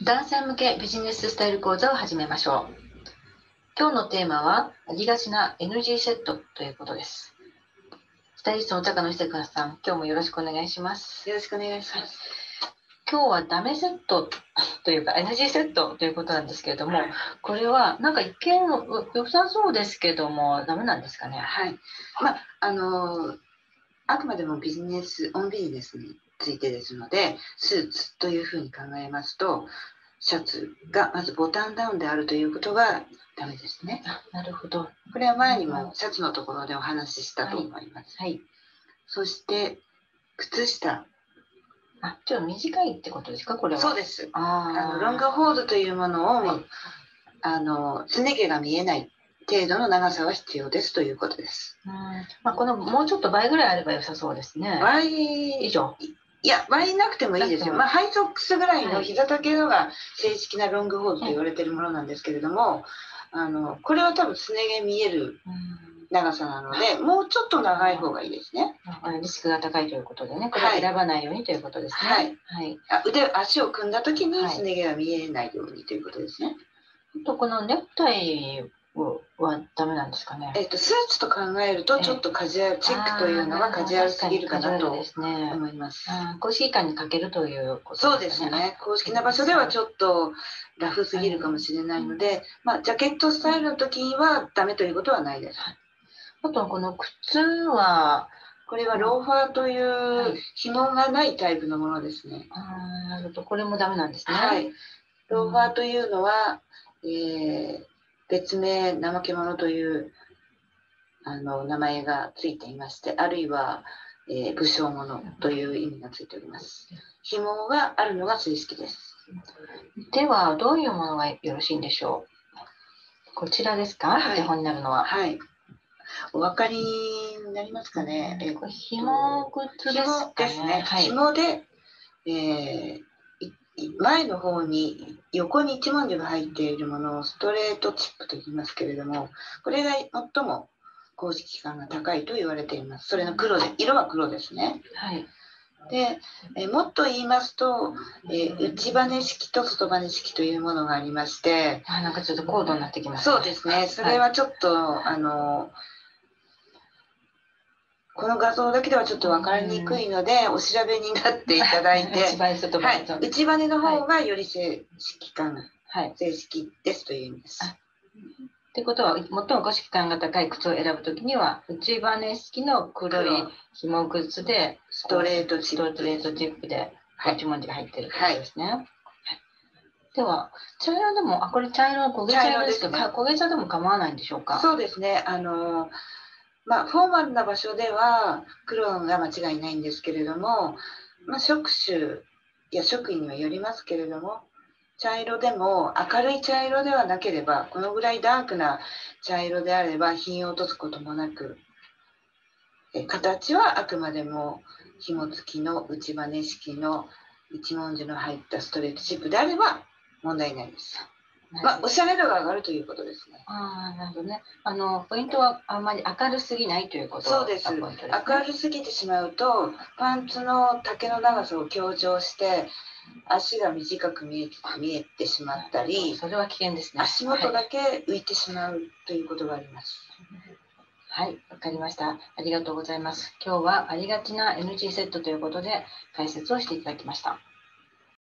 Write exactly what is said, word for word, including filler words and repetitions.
男性向けビジネススタイル講座を始めましょう。今日のテーマはありがちな エヌジー セットということです。スタイリストの高野久香さん、今日もよろしくお願いします。 よろしくお願いします。 今日はダメセットというか エヌジー セットということなんですけれども、 はい、 これはなんか一見良さそうですけどもダメなんですかね。 はい。まああのあくまでもビジネスオンビジネスについてですので、スーツというふうに考えますと、シャツがまずボタンダウンであるということがダメですね。 あ、なるほど。 これは前にもシャツのところでお話ししたと思います。 はい。はい、 そして靴下。 あ、ちょっと短いってことですか、これは。 そうです。 ああのロングホールというものを、はい、あのすね毛が見えない程度の長さは必要ですということです。 うん、まあ、このもうちょっと倍ぐらいあれば良さそうですね。 倍以上。 いや、倍なくてもいいですよ。まあ、ハイソックスぐらいの膝丈のが正式なロングホールと言われているものなんですけれども、あのこれは多分すね毛見える長さなので、もうちょっと長い方がいいですね。 リスクが高いということでね、これは選ばないようにということですね。 はい。はい、あ、腕、足を組んだ時にすね毛が見えないようにということですね。 あとこのネクタイはダメなんですかね。 えっと、スーツと考えるとちょっとカジュアルチェックというのがカジュアルすぎるかなと思います。 公式館にかけるということそうですね。公式な場所ではちょっとラフすぎるかもしれないので、まあ、ジャケットスタイルの時にはダメということはないです。 あとこの靴はこれはローファーという紐がないタイプのものですね。 あ、なるほど、これもダメなんですね。 はい。ローファーというのは、えー、別名怠け者というあの名前がついていまして、あるいは、えー、武将者という意味がついております。紐があるのが正式です。 ではどういうものがよろしいんでしょう。こちらですか、はい、お手本になるのは。 はい。お分かりになりますかね。 えー、これ紐靴ですかね。 ですね。 はい、 紐で、えー、前の方に横に一文字が入っているものをストレートチップと言いますけれども、これが最も公式感が高いと言われています。それの黒で、色は黒ですね。 はい。 で、えもっと言いますと、えー、内バネ式と外バネ式というものがありまして、 あ、なんかちょっと高度になってきましたね。そうですね。それはちょっと、はい、あのこの画像だけではちょっと分かりにくいので、お調べになっていただいて、内バネ、外バネ、はい、内バネの方がより正式感、はい、正式ですという意味です。 ということは、最も公式感が高い靴を選ぶときには、内バネ式の黒い紐靴で、 ストレートチップ、 ストレートチップで、一文字が入っているということですね。はいはい、では、茶色でも、あ、これ茶色の焦げ茶色ですけど、焦げ茶でも構わないんでしょうか。 そうですね。あのまあ、フォーマルな場所では黒が間違いないんですけれども、まあ、職種や職員にはよりますけれども、茶色でも明るい茶色ではなければ、このぐらいダークな茶色であれば品を落とすこともなく、え形はあくまでも紐付きの内バネ式の一文字の入ったストレートチップであれば問題ないです。まあ、おしゃれ度が上がるということですね。 ああ、なるほどね。あのポイントはあまり明るすぎないということがポイントですね。 そうです。明るすぎてしまうとパンツの丈の長さを強調して足が短く見え見えてしまったり、 それは危険ですね。 足元だけ浮いてしまうということがあります。 はい、わかりました。ありがとうございます。今日はありがちな エヌジー セットということで解説をしていただきました。